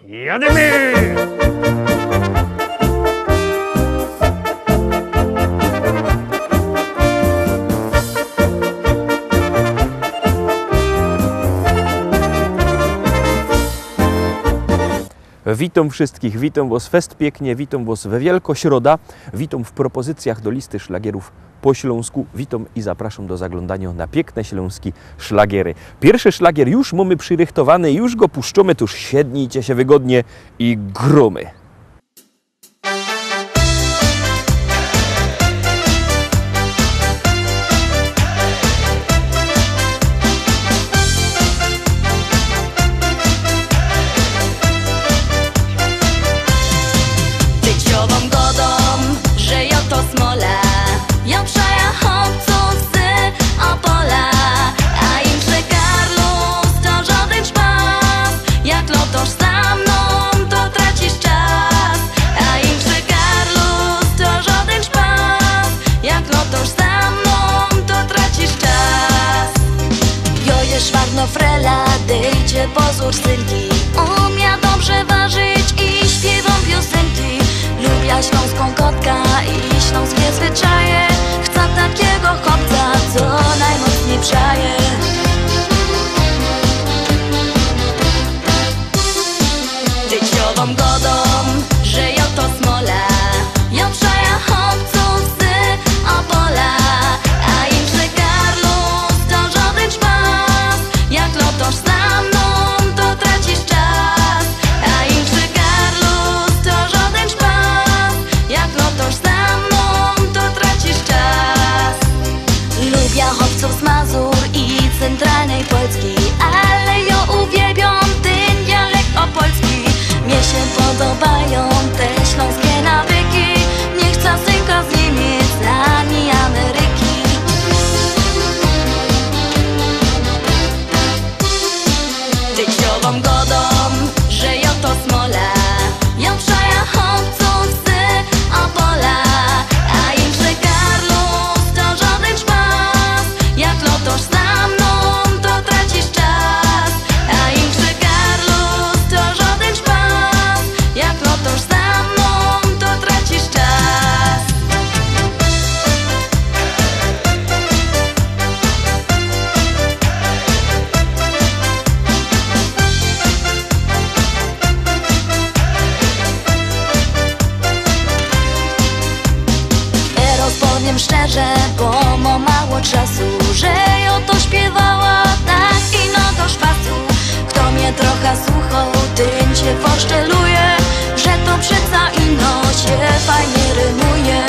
Jadymy! Witam wszystkich, witam Was fest pięknie, witam Was we Wielkośroda, witam w propozycjach do listy szlagierów po śląsku, witam i zapraszam do zaglądania na piękne śląskie szlagiery. Pierwszy szlagier już mamy przyrychtowany, już go puszczamy, tuż siednijcie się wygodnie i gromy. Frela, dejcie pozór synki. Umia dobrze ważyć i śpiewam piosenki. Lubię śląską kotka i śląskie zwyczaje. Chcę takiego chłopca, co najmocniej przaje. Dzieciową godą, że ja to smola. Ja przaja chłopców z Opola. A im że Karlus to żaden czpas. Jak lotosz za mną, to tracisz czas. A im że Karlus to żaden czpas. Jak lotosz za mną, to tracisz czas. Lubię chłopców z Mazur i centralnej Polski, ale ja uwielbiam ten dialekt opolski. Mnie się podobają te śląskie nawyki. Nie chcę synka z Niemiec ani Ameryki. Dzieciową godą, że ja to smola. Ja przaja chłopców z Opola. A im że Karlus to żaden czpas. Jak lotosz za mną, to tracisz czas. A im że Karlus to żaden czpas. Jak lotosz za mną, to tracisz czas. Teraz powiem szczerze, bo mam mało czasu, że ja to śpiewała tak i no do szpasu. Kto mnie trochę słuchał, ten się poszczeluje, że to przeca ino się fajnie rymuje.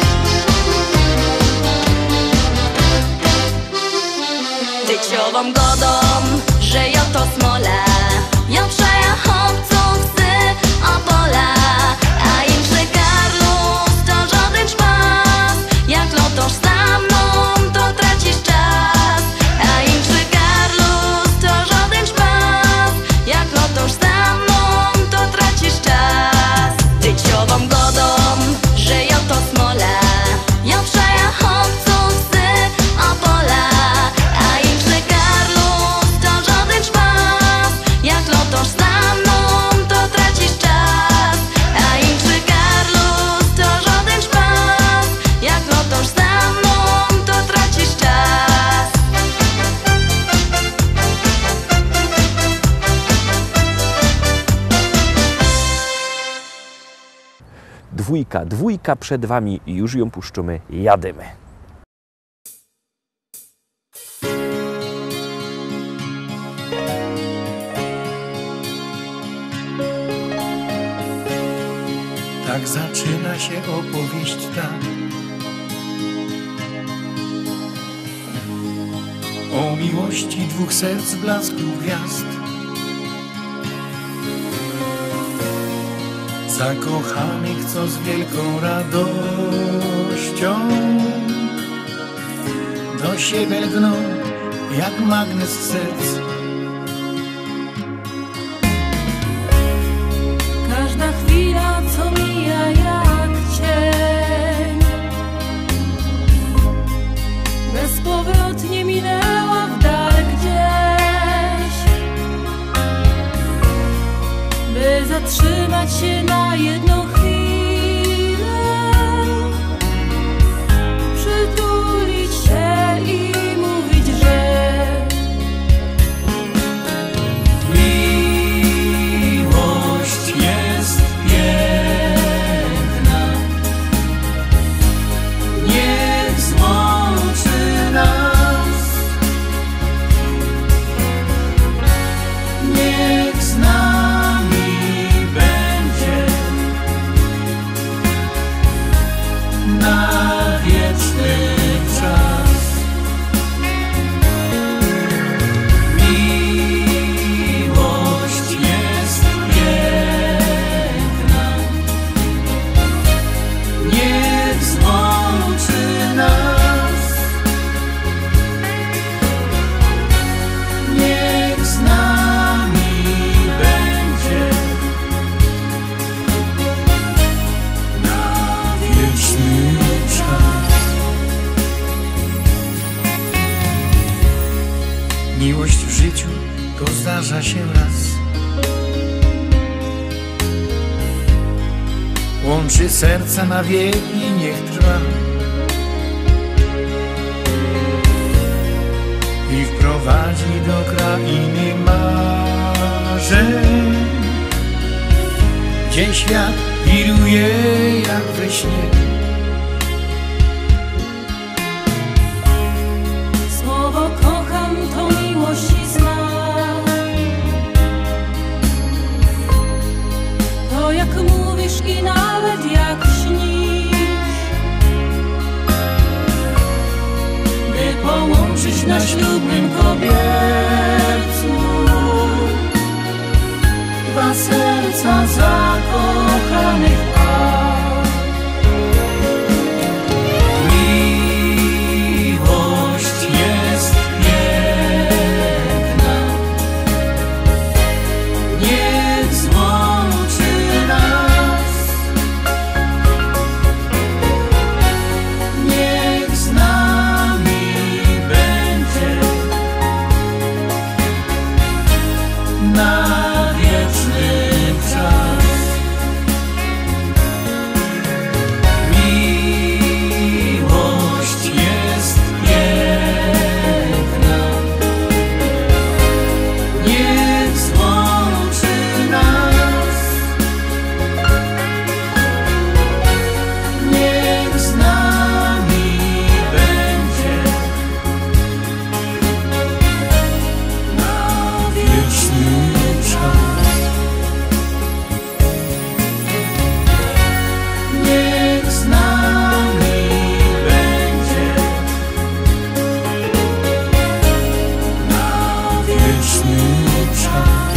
Dzieciową godą, że ja to smola. Ja przaja chłopców z Opola. A im że Karlus to żaden czpas. Jak lotosz za mną, to tracisz czas. A im że Karlus to żaden czpas. Jak lotosz za mną, to tracisz czas. Dzieciową godą, że ja to smola. Ja przaja chłopców z Opola. A im że Karlus to żaden czpas. Jak lotosz za mną, to tracisz czas. A im że Karlus to żaden czpas. Jak lotosz za mną, to tracisz czas. Dwójka przed Wami i już ją puszczymy, jadymy. Tak zaczyna się opowieść ta o miłości dwóch serc blasku gwiazd. Zakochanych, co z wielką radością do siebie lgną jak magnes serc. Każda chwila, co mija jak cień, bezpowrotnie minęła w dal gdzieś. By by zatrzymać się na jedną chwilę, przytulić się i mówić, że miłość jest piękna. Niech złączy nas, niech z nami będzie na wieczny czas. Miłość jest piękna. Niech złączy nas, niech z nami będzie na wieczny czas. Miłość w życiu to zdarza się raz. Łączy serca na wieki, niech trwa i wprowadzi do krainy marzeń, gdzie świat wiruje jak we śnie. słowo kocham to miłość i znak. To jak mówisz i nawet jak śnisz, by połączyć na ślubnym kobiercu dwa serca zakochanych par. Miłość jest piękna. Niech złączy nas, niech z nami będzie na wieczny czas. Miłość jest piękna. Niech złączy nas, niech z nami będzie na wieczny czas. Niech z nami będzie na wieczny czas.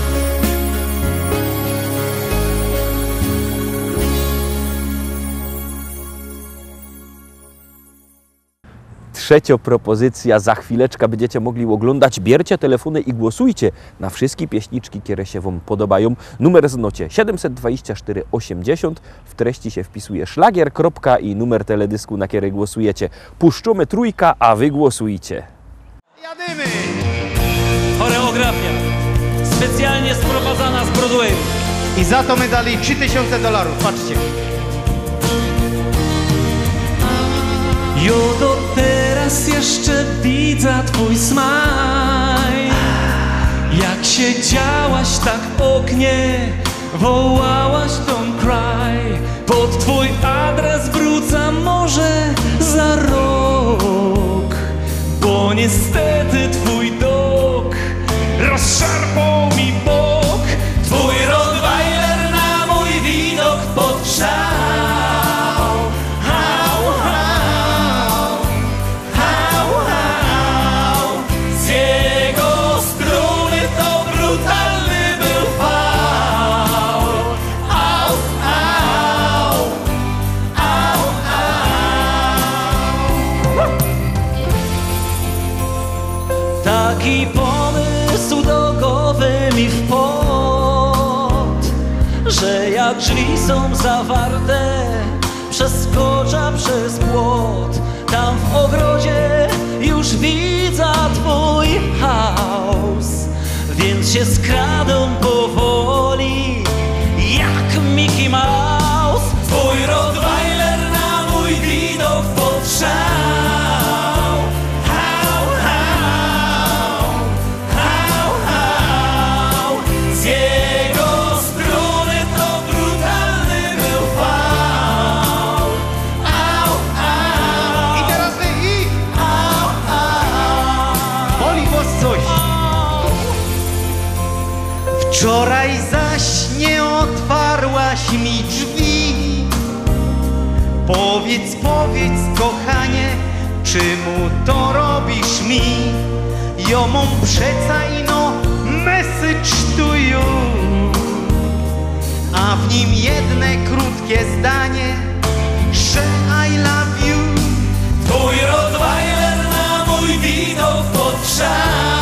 Trzecia propozycja, za chwileczkę będziecie mogli oglądać. Bierzcie telefony i głosujcie na wszystkie pieśniczki, które się Wam podobają. Numer znocie 724 80, w treści się wpisuje szlagier, i numer teledysku, na który głosujecie. Puszczamy trójka, a Wy głosujcie. Jadymy! Choreografia specjalnie sprowadzana z Broadwayu. I za to my dali $3000. Patrzcie. Jodo, teraz jeszcze widzę twój smaj. Jak siedziałaś tak w oknie, wołałaś don't cry. Pod twój adres wrócę może za rok, bo niestety twój dok rozszarpał mi bok. Twój Rottweiler na mój widok podgrzał. Hał, hał, hał, hał. Z jego struny to brutalny był fał. Au, au, au, au. Taki pomysł do głowy mi wpadł, że jak drzwi są zawarte, przeskoczę przez płot. Tam w ogrodzie już widzę twój chaos, więc się skradą powoli Powiedz, kochanie, czemu to robisz mi? Jo mam przeca ino message to you, a w nim jedne krótkie zdanie, że I love you. Twój Rottweiler na mój widok potrzał.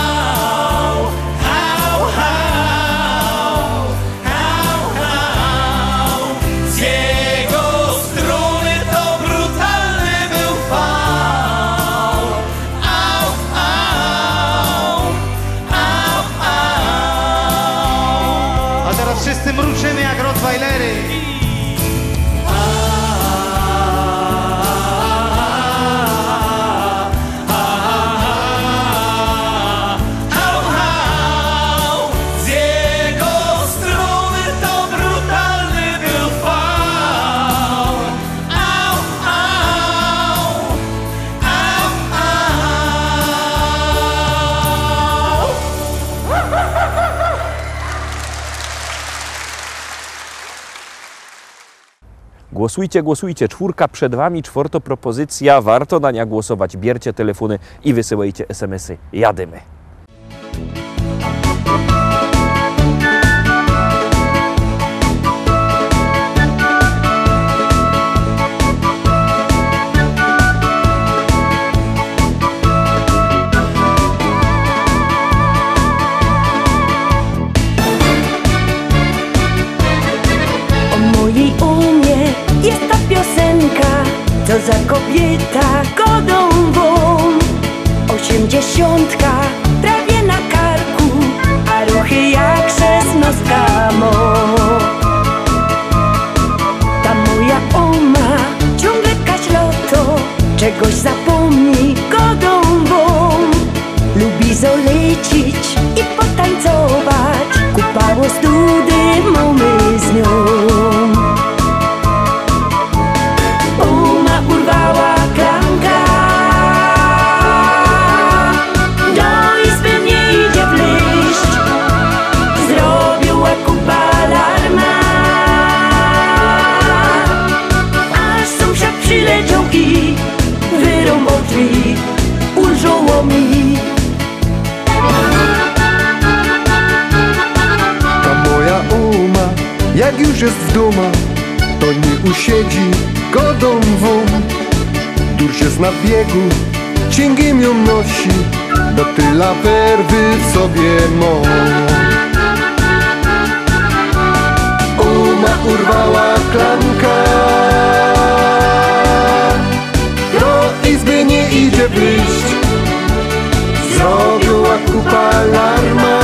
Hał, hał, hał, hał. Z jego strony to brutalny był fał. Au, au, au, au. A teraz wszyscy mruczymy jak Rottweilery. Głosujcie, głosujcie. 4 przed Wami, 4 propozycja. Warto na nią głosować. Bierzcie telefony i wysyłajcie SMS-y. Jadymy. Jest ta piosenka, co za kobieta godą wą. 80 prawie na karku, a ruchy jak 16 mo. Ta moja oma ciągle kaśloto, czegoś zapomni godą wą. Lubi zolecić i potańcować, kupało study mamy z nią. Urwała klamka, do izby nie idzie wleść, zrobiła kupa alarma, aż sąsiad przyleciał i wyrąbał drzwi, ulżoło mi. Ta moja uma, jak już jest w domu, to nie usiedzi godą wą. Durś jest na biegu, cięgiem ją nosi, do tyla werwy w sobie mo. Uma urwała klamka, do izby nie idzie wyjść, zrobiła kupa alarma,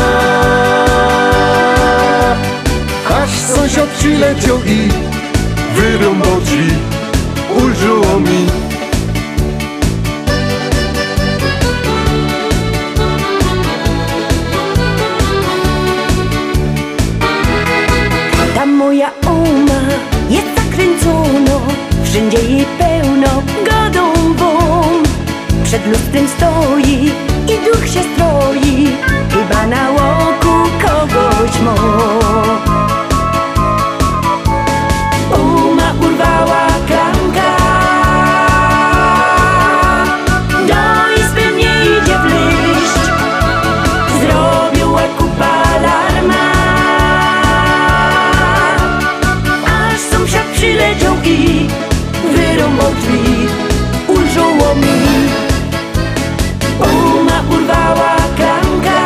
aż sąsiad przyleciał i wyrąbał drzwi, ulżyło mi. Ta moja oma jest zakręcono, wszędzie jej pełno godą wą. Przed lustrem stoi i duch się stroi, chyba na łoku kogoś mo. Urwała klamka, do izby nie idzie wleść, zrobiła kupa alarma, aż sąsiad przyleciał i wyrąbał drzwi, ulżyło mi. Urwała klamka,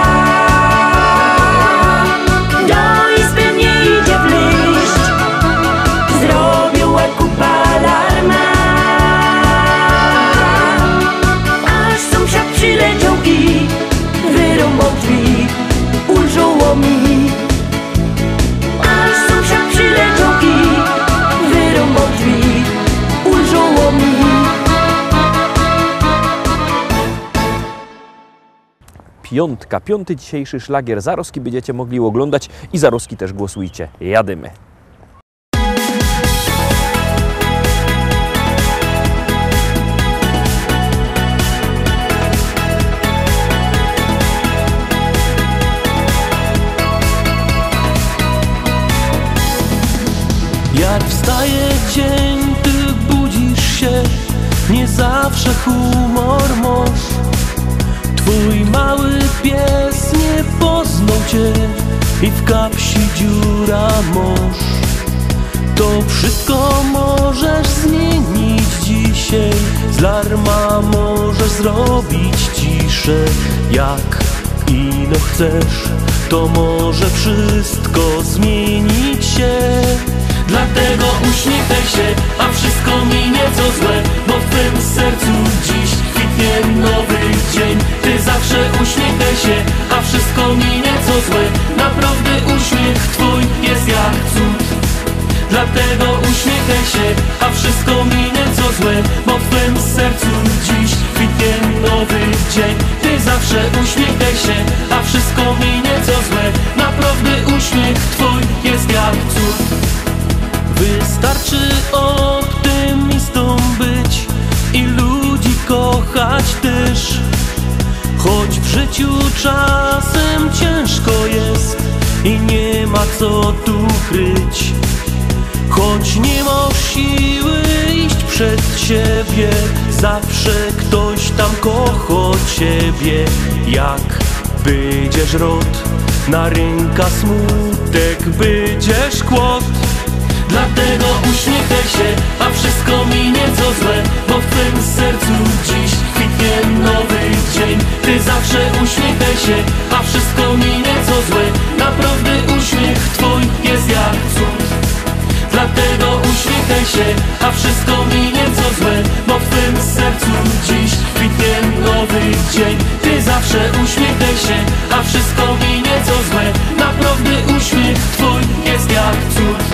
do izby nie idzie wleść, zrobiła kupa alarma, aż sąsiad przyleciał i wyrąbał drzwi, ulżyło mi. Aż sąsiad przyleciał i wyrąbał drzwi, ulżyło mi. Piątka, 5. dzisiejszy szlagier. Zaroski będziecie mogli oglądać i zaroski też głosujcie. Jadymy. Jak wstaje dzień, ty budzi nie zawsze humor masz. Twój mały pies nie poznał cię i w kapsi dziura masz. To wszystko możesz zmienić dzisiaj, z larma możesz zrobić ciszę. Jak ino chcesz, to może wszystko zmienić się. Dlatego uśmiechaj się, a wszystko minie co złe, bo w twym sercu dziś kwitnie nowy dzień. Ty zawsze uśmiechaj się, a wszystko minie co złe. Naprawdę uśmiech twój jest jak cud. Dlatego uśmiechaj się, a wszystko minie co złe, bo w twym sercu dziś kwitnie nowy dzień. Ty zawsze uśmiechaj się, a wszystko minie co złe. Naprawdę uśmiech twój jest jak cud. Wystarczy optymistą być i ludzi kochać też. Choć w życiu czasem ciężko jest i nie ma co tu kryć. Choć nie masz siły iść przed siebie, zawsze ktoś tam kocha ciebie. Jak będziesz rod, na ręka smutek będziesz kłod. Dlatego uśmiechaj się, a wszystko minie co złe, bo w twym sercu dziś kwitnie nowy dzień. Ty zawsze uśmiechaj się, a wszystko minie co złe. Naprawdę uśmiech twój jest jak cud. Dlatego uśmiechaj się, a wszystko minie co złe, bo w twym sercu dziś kwitnie nowy dzień. Ty zawsze uśmiechaj się, a wszystko minie co złe. Naprawdę uśmiech twój jest jak cud.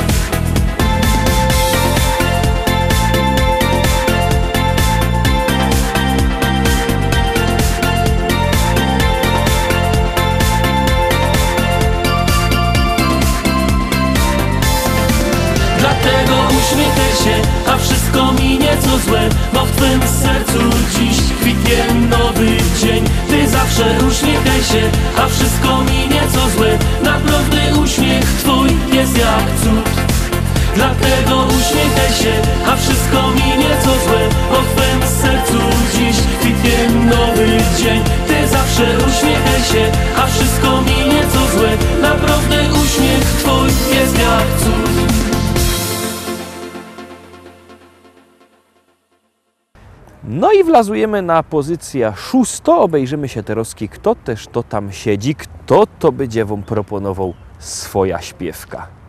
Dlatego uśmiechaj się, a wszystko minie co złe, bo w twym sercu dziś kwitnie nowy dzień. Ty zawsze uśmiechaj się, a wszystko minie co złe. Naprawdę uśmiech twój jest jak cud. Dlatego uśmiechaj się, a wszystko minie co złe, bo w twym sercu dziś kwitnie nowy dzień. Ty zawsze uśmiechaj się, a wszystko minie co złe. Naprawdę uśmiech twój jest jak cud. No i wlazujemy na pozycję 6. Obejrzymy się teraz, kto też to tam siedzi, kto to będzie wam proponował swoja śpiewka.